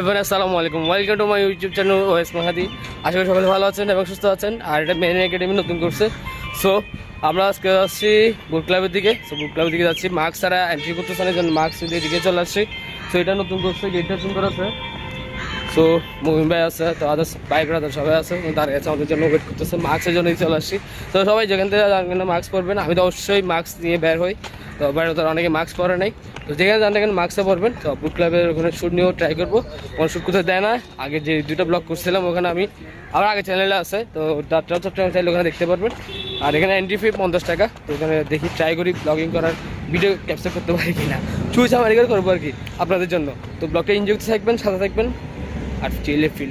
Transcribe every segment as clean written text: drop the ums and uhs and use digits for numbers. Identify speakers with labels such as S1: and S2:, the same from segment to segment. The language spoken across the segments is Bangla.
S1: এভরিওয়ান আসসালামু আলাইকুম, welcome to my YouTube channel OS Mahadi. আশা করি সকলে ভালো আছেন এবং সুস্থ আছেন। আর এটা মেন একাডেমি নতুন করছে। সো আমরা আজকে যাচ্ছি বুট ক্লাবের দিকে। সো বুট ক্লাবের দিকে যাচ্ছি, মাস্ক ছাড়া এন্ট্রি করতেছে না, জন্য মাস্ক দিয়ে দিকে চলে আসছি। সো এটা নতুন করছে, গেটটা নতুন করা আছে। সো মুভিন ভাই আছে, তো আদার্স বাইক রাদার সবাই আছে, দাঁড়িয়ে আছে আমাদের জন্য, ওয়েট করতেছে। মাস্কের জন্যই চলে আসছি। তো সবাই যেখান থেকে মাস্ক পরবেন, আমি তো অবশ্যই মাস্ক নিয়ে বের হই। তো বাইরে তো অনেকে মাস্ক পরে নাই, তো যেখানে জানতে এখানে মাস্কটা পরবেন। তো বুট ক্লাবের ওখানে শ্যুট নিয়েও ট্রাই করবো। কোনো শ্যুট কোথায় দেয় না, আগে যে দুটো ব্লগ করছিলাম ওখানে আমি আমার আগে চ্যানেলে আছে, তো চট্টগ্রাম চাইলে ওখানে দেখতে পারবেন। আর এখানে এন্ট্রি ফি 50 টাকা। তো ওখানে দেখি ট্রাই করি ব্লগিং করার, ভিডিও ক্যাপচার করতে পারি কিনা, চুইস আমার এগুলো করবো আর কি আপনাদের জন্য। তো ব্লগটা এনজয় করতে থাকবেন, সাথে থাকবেন আর চিলে ফিল।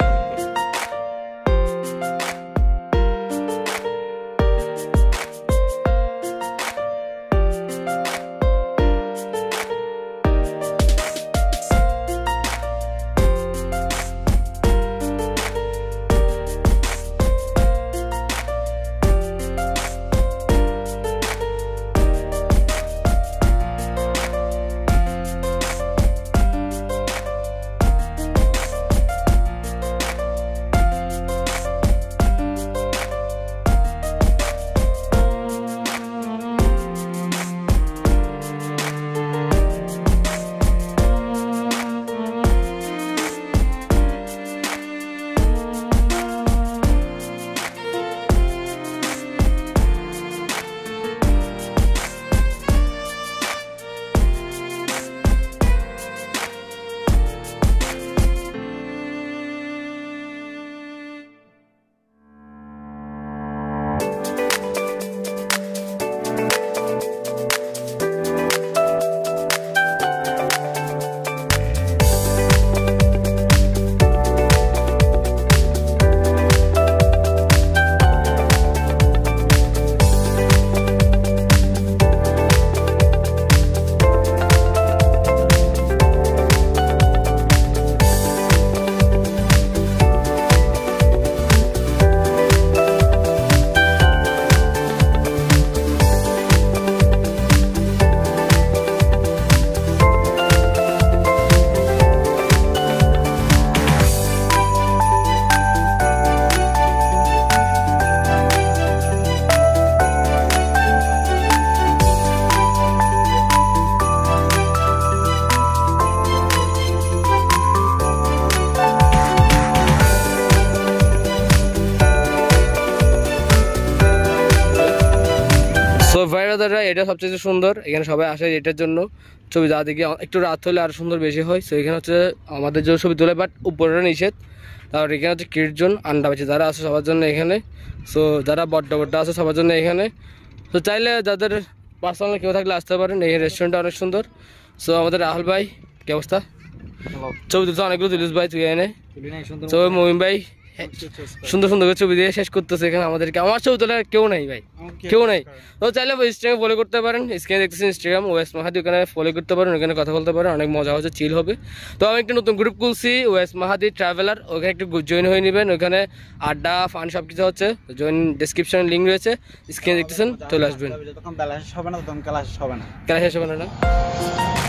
S1: সো ভাইরাদাররা এটা সবচেয়ে সুন্দর, এখানে সবাই আসে এটার জন্য। ছবি যা দেখি একটু রাত হলে আরো সুন্দর বেশি হয়। সো এখানে হচ্ছে আমাদের যে ছবি তোলে, বাট উপরে নিষেধ। তারপর এখানে হচ্ছে কিডজন আন্ডা বাচ্চা যারা আছে সবার জন্য এখানে। সো যারা বড্ডা বড্ডা আছে সবার জন্য এখানে। তো চাইলে যাদের পার্সোনাল কেউ থাকলে আসতে পারেন, এই রেস্টুরেন্টটা অনেক সুন্দর। সো আমাদের রাহুল ভাই, কি অবস্থা? ছবি তুলছে অনেকগুলো, তুলিস ভাই তুই এনে। সো মহিম ভাই সুন্দর সুন্দর করে ছবি দিয়ে শেষ করতেছে এখানে আমাদেরকে। আমার ছবি তোলার কেউ নাই ভাই, কেউ নাই। তো চাইলে ইনস্টাগ্রামে ফলো করতে পারেন, স্ক্রিনে দেখতেছেন ইনস্টাগ্রাম ওএস মাহাদি, ওখানে ফলো করতে পারেন, ওখানে কথা বলতে পারেন, অনেক মজা হচ্ছে, চিল হবে। তো আমি একটা নতুন গ্রুপ খুলছি ওএস মাহাদি ট্রাভেলার, ওখানে একটু জয়েন হয়ে নেবেন। ওখানে আড্ডা ফান সব কিছু হচ্ছে, জয়েন ডেসক্রিপশনে লিঙ্ক রয়েছে, স্ক্রিনে দেখতেছেন, চলে আসবেন। ক্লাস শেষ হবে না।